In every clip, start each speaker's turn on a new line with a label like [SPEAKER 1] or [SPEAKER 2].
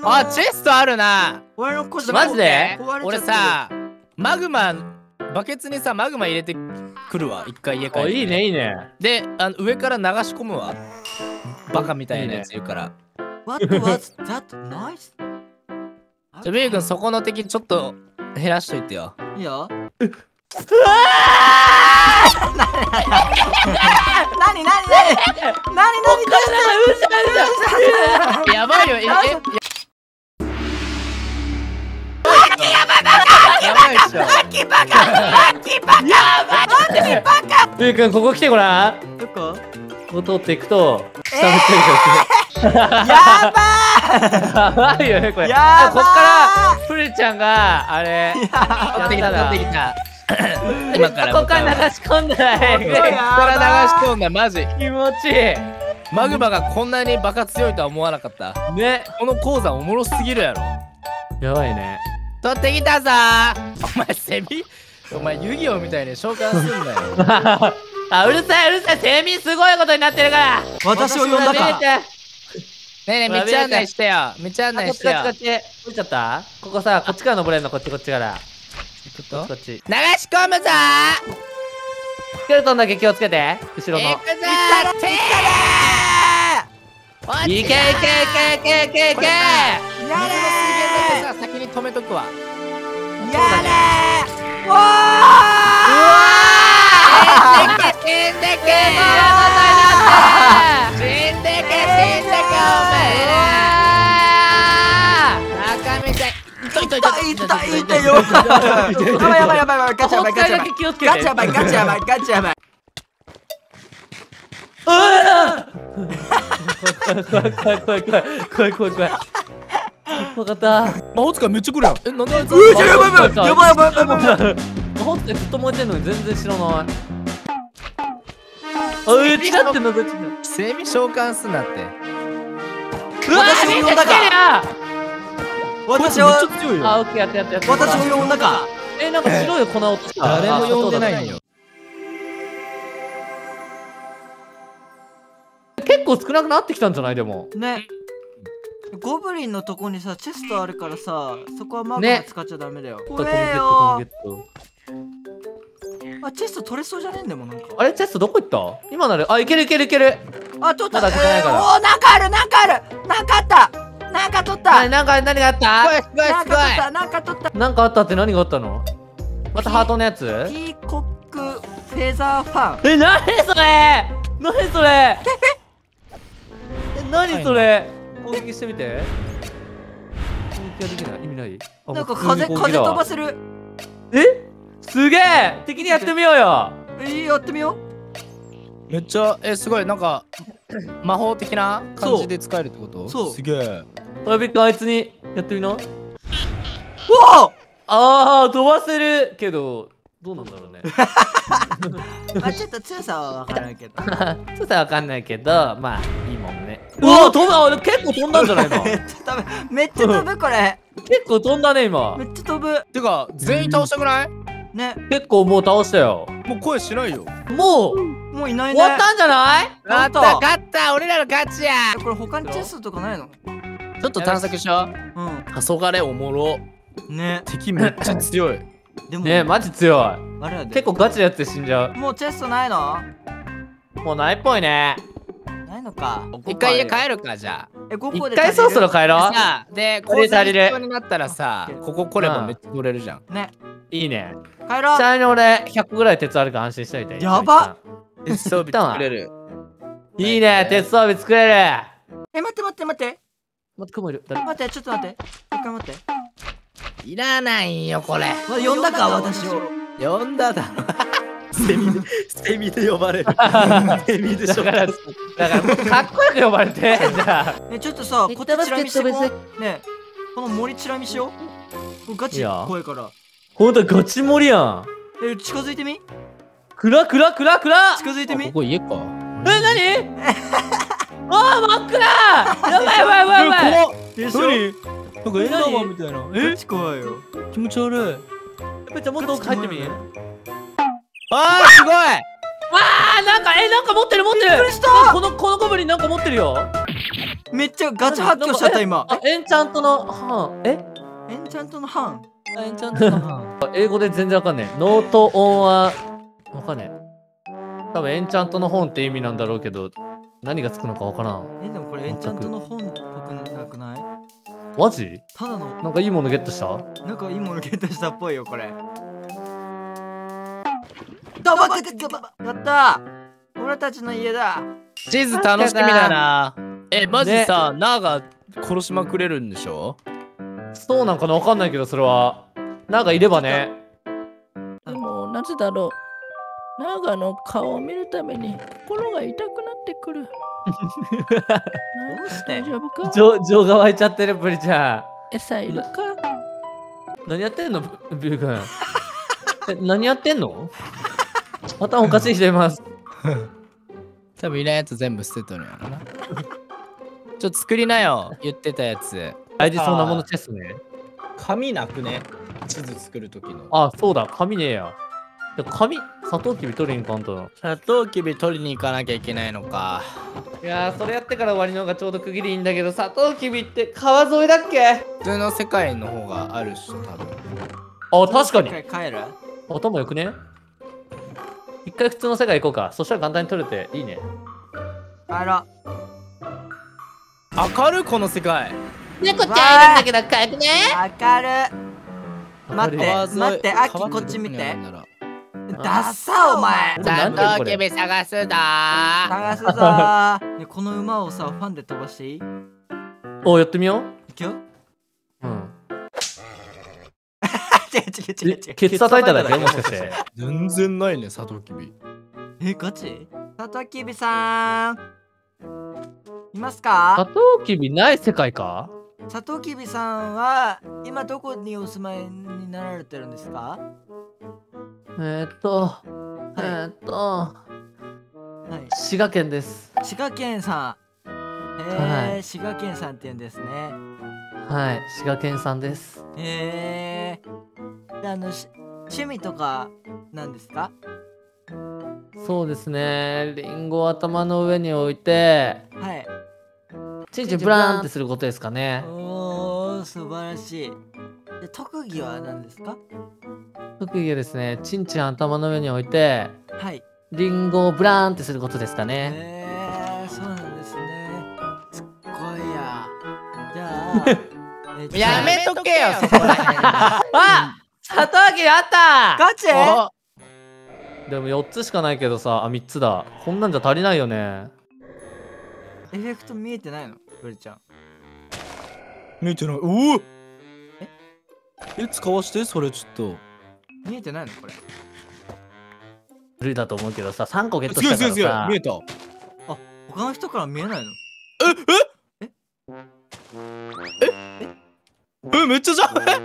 [SPEAKER 1] あ、チェストあるな。
[SPEAKER 2] 俺の腰
[SPEAKER 3] マジで
[SPEAKER 1] 俺さ、マグマ、バケツにさ、マグマ入れてくるわ。一回家帰って。
[SPEAKER 3] いいねいいね。
[SPEAKER 1] で、上から流し込むわ。バカみたいなやついるから。
[SPEAKER 2] What was that noise?
[SPEAKER 1] じゃ、ビー君そこの敵ちょっと減らしといてよ。
[SPEAKER 2] いいよ。何
[SPEAKER 1] やばいよ、やばいっしょ。
[SPEAKER 3] ゆうくんここ来てごらん。
[SPEAKER 2] どこ？
[SPEAKER 3] ここ通っていくと下めっちゃ
[SPEAKER 2] やば
[SPEAKER 3] やばいよねこれ。
[SPEAKER 2] やばー
[SPEAKER 3] こっからプレちゃんがあれ
[SPEAKER 1] 取ってきた、取ってきた。今から
[SPEAKER 3] ここから流し込んだら
[SPEAKER 1] ここから流し込んだ、マジ。
[SPEAKER 3] 気持ちい
[SPEAKER 1] マグマがこんなにバカ強いとは思わなかった。
[SPEAKER 3] いね。
[SPEAKER 1] この鉱山おもろすぎるやろ。
[SPEAKER 3] やばいね。
[SPEAKER 1] 取ってきたぞー。お前セミ、お前遊戯王みたいに召喚すんなよ。
[SPEAKER 3] あ、うるさいうるさい。セミすごいことになってるから。
[SPEAKER 2] 私を呼んだか。
[SPEAKER 1] ねえねえ、道案内してよ。道案内してよ。
[SPEAKER 3] こっち降りちゃった。ここさ、こっちから登れんの。こっちからこっち。
[SPEAKER 1] 流し込むぞ
[SPEAKER 3] スケルトンだけ気をつけて。後ろの。
[SPEAKER 1] ー。行くぞー。
[SPEAKER 3] いけいけいけいけいけいけ。
[SPEAKER 2] や
[SPEAKER 1] 先に止めとくわ。
[SPEAKER 2] れー。わ
[SPEAKER 1] 死んでけ死んでけ死んでけお前ら。中身じゃ
[SPEAKER 2] いたよ。やばいガチやばいガチやばい
[SPEAKER 3] 気をつけて。
[SPEAKER 2] ガチやばいガチやばいガチやばい。
[SPEAKER 3] 怖い。わかった。
[SPEAKER 1] 魔法使いめっちゃ来るやん。え、なんであいつ
[SPEAKER 2] やばい
[SPEAKER 3] 魔法ってずっと燃えてんのに全然知らない。違ってんのどっちだ。
[SPEAKER 1] セミ召喚すんなって。
[SPEAKER 2] 私を呼んだか。私を
[SPEAKER 1] めっちゃ強いよ。
[SPEAKER 3] あ、オッケーやって。
[SPEAKER 2] 私を呼んだか。
[SPEAKER 3] なんか白い粉落とした。
[SPEAKER 1] 誰も呼んでないんよ。
[SPEAKER 3] 結構少なくなってきたんじゃないでも。
[SPEAKER 2] ね。ゴブリンのとこにさチェストあるからさ、そこはマグマ使っちゃダメだよ。怖えよ。あ、チェスト取れそうじゃねえんだもんなんか。
[SPEAKER 3] あれチェストどこ行った？今なる。あ、いける。
[SPEAKER 2] あ、取った。
[SPEAKER 3] まだ取ってないから
[SPEAKER 2] おお、なんかある。なんかあった。なんか取った。
[SPEAKER 3] 何があった？
[SPEAKER 2] なんか取った。
[SPEAKER 3] なんかあったって何があったの？またハートのやつ？
[SPEAKER 2] ピーコックフェザーファン。
[SPEAKER 3] 何それ？何それ？攻撃してみて。攻撃ができない。意味ない？
[SPEAKER 2] なんか風飛ばせる。
[SPEAKER 3] すげえ。敵にやってみようよ。
[SPEAKER 2] やってみよう。
[SPEAKER 1] めっちゃ、すごい、なんか魔法的な感じで使えるってこと？
[SPEAKER 2] そう
[SPEAKER 1] すげえ。
[SPEAKER 3] トラビックあいつにやってみな。
[SPEAKER 2] うわ
[SPEAKER 3] ああ、飛ばせるけどどうなんだろうね。
[SPEAKER 2] ちょっと強さは分からんけど。
[SPEAKER 3] 強さわかんないけど、まあいいもんね。うわ、飛んだ。結構飛んだんじゃないの？
[SPEAKER 2] めっちゃ飛ぶこれ。
[SPEAKER 3] 結構飛んだね今
[SPEAKER 2] め。っちゃ飛ぶ。
[SPEAKER 1] てか、全員倒したくない？
[SPEAKER 2] ね。
[SPEAKER 3] 結構もう倒したよ。
[SPEAKER 1] もう声しないよ。
[SPEAKER 3] もう
[SPEAKER 2] もういないね。
[SPEAKER 3] 終わったんじゃない？
[SPEAKER 1] 勝った俺らの勝ちや。
[SPEAKER 2] これ他にチェストとかないの？
[SPEAKER 1] ちょっと探索しよう。黄昏おもろ。
[SPEAKER 2] ね。
[SPEAKER 1] 敵めっちゃ強い。
[SPEAKER 2] でも
[SPEAKER 3] ね、マジ強い。
[SPEAKER 2] あれやで。
[SPEAKER 3] 結構ガチなやつで死んじゃ
[SPEAKER 2] もうチェストないの？
[SPEAKER 3] もうないっぽいね。
[SPEAKER 2] ないのか。
[SPEAKER 1] 一回家帰るか、じゃあ。
[SPEAKER 2] 5個で
[SPEAKER 3] 一回そろそろ帰ろう。
[SPEAKER 1] さあ、で、
[SPEAKER 3] 足りる足りる
[SPEAKER 1] 必要になったらさ、ここ来ればめっちゃ乗れるじゃん。
[SPEAKER 2] ね。
[SPEAKER 3] いいね。
[SPEAKER 2] 帰ろう。
[SPEAKER 3] ちなみに俺100個ぐらい鉄あるから安心しといて。
[SPEAKER 2] やばっ。
[SPEAKER 1] 鉄装備作れる。
[SPEAKER 3] いいね、鉄装備作れる。
[SPEAKER 2] 待って。
[SPEAKER 3] 待って、雲いる。誰？
[SPEAKER 2] 待って、ちょっと待って。一回待って。
[SPEAKER 1] いらないよ、これ。
[SPEAKER 2] 呼んだか、私を。
[SPEAKER 1] 呼んだだろ。セミで呼ばれる。セミでしょ。
[SPEAKER 3] だからもうかっこよく呼ばれて。じゃあ。
[SPEAKER 2] ね、ちょっとさ、こっちチラ見してこう。ね、この森チラ見しよう。これガチ怖いから。
[SPEAKER 3] ほんとガチ盛りやん。
[SPEAKER 2] 近づいてみ。
[SPEAKER 3] 暗
[SPEAKER 2] 近づいてみ。
[SPEAKER 1] ここ家か。
[SPEAKER 3] 何？あー、真っ暗。やばい。
[SPEAKER 2] でしょ。
[SPEAKER 1] なんかエンダーマンみたいな。
[SPEAKER 2] ガチ怖いよ。
[SPEAKER 1] 気持ち悪い。
[SPEAKER 3] めっちゃもっと奥入ってみ。
[SPEAKER 1] あー、すごい。
[SPEAKER 3] なんか持ってる。
[SPEAKER 2] びっくりした。
[SPEAKER 3] このゴブリンなんか持ってるよ。
[SPEAKER 2] めっちゃガチ発狂しちゃった今。
[SPEAKER 3] エンチャントの班。
[SPEAKER 2] エンチャントの班。
[SPEAKER 1] エンチャントの班。
[SPEAKER 3] 英語で全然わかんねえ。ノートオンはわかんねえ。多分エンチャントの本って意味なんだろうけど、何がつくのかわからん。
[SPEAKER 2] でもこれエンチャントの本っぽくなくない？
[SPEAKER 3] マジ？
[SPEAKER 2] ただの
[SPEAKER 3] なんかいいものゲットした？
[SPEAKER 2] なんかいいものゲットしたっぽいよこれ。ダバッやったー、俺たちの家だ。
[SPEAKER 1] 地図楽しみだな。マジさ、ナーが殺しまくれるんでしょ？
[SPEAKER 3] そうなんかなわかんないけど、それは。なんかいればね。
[SPEAKER 1] でも、なぜだろう。ナーガの顔を見るために心が痛くなってくる。
[SPEAKER 2] どうして
[SPEAKER 1] 大丈夫か？
[SPEAKER 3] 情が湧いちゃってる、プリちゃん。
[SPEAKER 1] 餌いるか？
[SPEAKER 3] 何やってんの、ビュー君。何やってんの？頭おかしい人います。
[SPEAKER 1] 多分いないやつ全部捨てとるんやろな。ちょっと作りなよ、言ってたやつ。
[SPEAKER 3] 大事そうなものチェスね。
[SPEAKER 1] 紙なくね、地図作るときの。
[SPEAKER 3] あ、そうだ、紙ねえや。紙、サトウキビ取りに行かんとな。
[SPEAKER 1] サトウキビ取りに行かなきゃいけないのか。
[SPEAKER 3] いやー、それやってから終わりの方がちょうど区切りいいんだけど、サトウキビって川沿いだっけ？
[SPEAKER 1] 普通の世界の方があるっしょ、多分。
[SPEAKER 3] あ、確かに。
[SPEAKER 2] 帰る？
[SPEAKER 3] 頭よくね？一回普通の世界行こうか。そしたら簡単に取れていいね。
[SPEAKER 2] 帰ろう。
[SPEAKER 1] 明るいこの世界。
[SPEAKER 3] 猫ちゃんいるんだけど、かくね？
[SPEAKER 2] 明る。待って
[SPEAKER 1] 川沿い
[SPEAKER 2] 待って、秋
[SPEAKER 1] 川って
[SPEAKER 2] こっち見て
[SPEAKER 1] どこにあるんだろう。
[SPEAKER 2] ダッサお前。
[SPEAKER 3] サトウキ
[SPEAKER 1] ビ探すだ
[SPEAKER 2] 探すぞー。ね、この馬をさ、ファンで飛ばしていい？い
[SPEAKER 3] お、やってみよう。
[SPEAKER 2] くよ。
[SPEAKER 3] うん。
[SPEAKER 2] 違う。
[SPEAKER 3] ケツ叩いただけもしかして。
[SPEAKER 1] 全然ないね、サトウキビ。
[SPEAKER 2] ガチ？サトウキビさんいますか？
[SPEAKER 3] サトウキビない世界か？
[SPEAKER 2] サトウキビさんは今どこにお住まいになられてるんですか？はい。
[SPEAKER 3] 滋賀県です。
[SPEAKER 2] 滋賀県さん。
[SPEAKER 3] はい
[SPEAKER 2] 滋賀県さんって言うんですね。
[SPEAKER 3] はい、滋賀県さんです。
[SPEAKER 2] で趣味とかなんですか？
[SPEAKER 3] そうですね。リンゴを頭の上に置いて、
[SPEAKER 2] はい。
[SPEAKER 3] チンチンブラーンってすることですかね。
[SPEAKER 2] おー、素晴らしい。で、特技は何ですか？
[SPEAKER 3] 特技はですね、チンチン頭の上に置いて、
[SPEAKER 2] はい。
[SPEAKER 3] リンゴをブラーンってすることですかね。
[SPEAKER 2] そうなんですね。すっごいや。じゃあ、
[SPEAKER 1] やめとけよ、そこら辺。
[SPEAKER 3] あ、サトウキビあった
[SPEAKER 2] ガチ？
[SPEAKER 3] でも4つしかないけどさ、あ、3つだ。こんなんじゃ足りないよね。
[SPEAKER 2] エフェクト見えてないの？ブリちゃん。
[SPEAKER 1] 見えてない。おお。使わしてそれちょっと。
[SPEAKER 2] 見えてないのこれ？
[SPEAKER 3] 無理だと思うけどさ、3個ゲットしたからさ。
[SPEAKER 1] 見えた。
[SPEAKER 2] あ、他の人から見えないの？
[SPEAKER 1] めっちゃじゃん。
[SPEAKER 2] ガ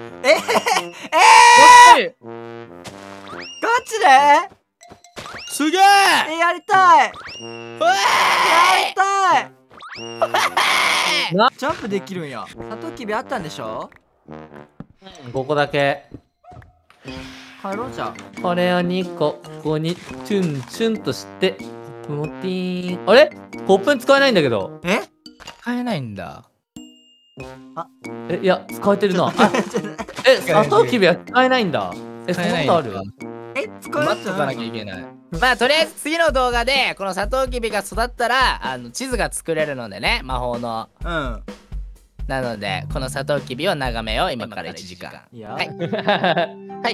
[SPEAKER 2] チです
[SPEAKER 1] げえ。
[SPEAKER 2] やりたい。やりたい。ジャンプできるんや。サトウキビあったんでしょ
[SPEAKER 3] 5個だけ。
[SPEAKER 2] 帰ろうじゃん。
[SPEAKER 3] これを2個、ここにチュンチュンとして、コップもティーン。あれコップに使えないんだけど。
[SPEAKER 1] 使えないんだ。
[SPEAKER 3] いや、使えてるな。サトウキビは使えないんだ。そんなことある？
[SPEAKER 2] 使え
[SPEAKER 1] 待っとかなきゃいけない。まあとりあえず次の動画でこのサトウキビが育ったら地図が作れるのでね、魔法の。なのでこのサトウキビを眺めよう、今から1時間。はい。
[SPEAKER 3] はい。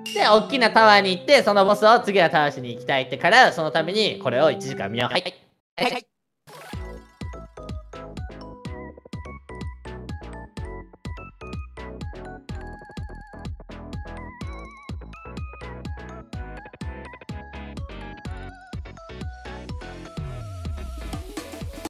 [SPEAKER 3] で、大きなタワーに行って、そのボスを次は倒しに行きたいってから、そのためにこれを1時間見よう。はい。
[SPEAKER 1] はい。